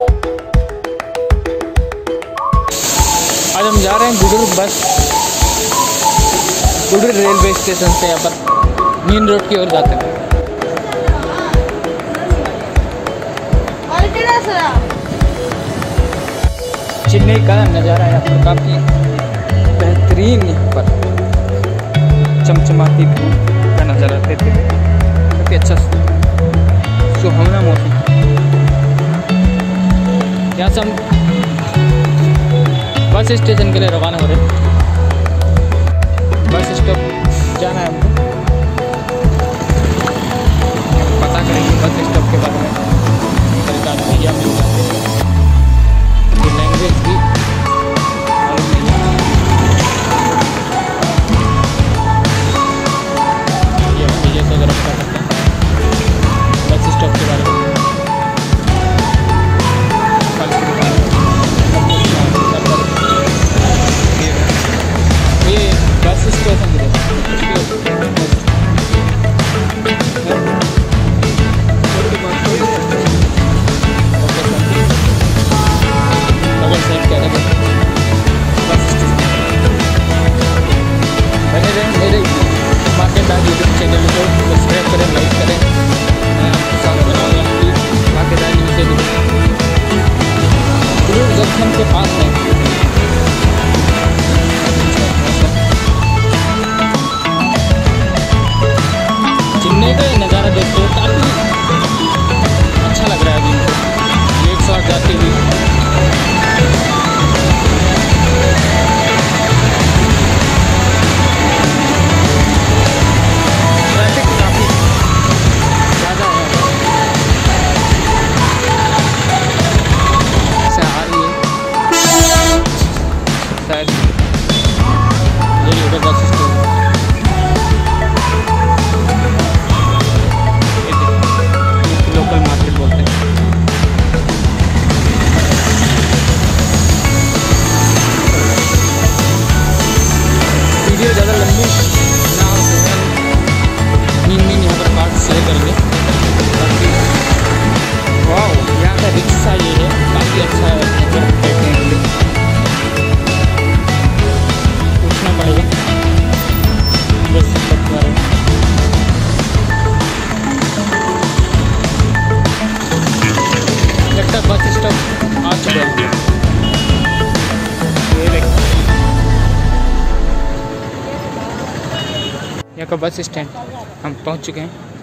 आज हम जा रहे हैं गुडूर रेलवे स्टेशन से यहाँ पर मेन रोड की ओर जाते हैं। चेन्नई का नज़ारा यहाँ पर काफ़ी बेहतरीन, यहाँ पर चमचमाती धूप का नज़ारा देते हैं, काफ़ी अच्छा सुहावना मौसम। यहाँ से हम बस स्टेशन के लिए रवाना हो रहे हैं। बस स्टॉप जाना है हमको, पता करेंगे बस स्टॉप के बारे में। सरकार भैया मिल जाते हैं, लैंग्वेज भी मालूम नहीं है। ये भैया से अगर पता करते हैं बस स्टॉप के बारे में। ये बस स्टेशन मेरे मार्केटदार यूट्यूब चैनल को सब्सक्राइब करें, लाइक करें। मैं आपके साथ बनाऊँगा कि मार्केटदार न्यूज़ गुडूर जंक्शन के पास है। चेन्नई का ये नज़ारा देखते हो, काफ़ी अच्छा लग रहा है अभी मुझे एक साथ जाते हुए। शायद यही होगा बस स्टॉप। लोकल मार्केट बोलते हैं। वीडियो ज़्यादा लंबी ना हो सके, नींद यहाँ पर पार्ट शेयर करेंगे। वाह, यहाँ का रिक्शा ये है, काफ़ी अच्छा है बैठने के लिए। पड़ेगा बस स्टॉप के बारे में। लगता है बस स्टॉप आ चुका है। ये देखो यहाँ का बस स्टैंड हम पहुँच चुके हैं।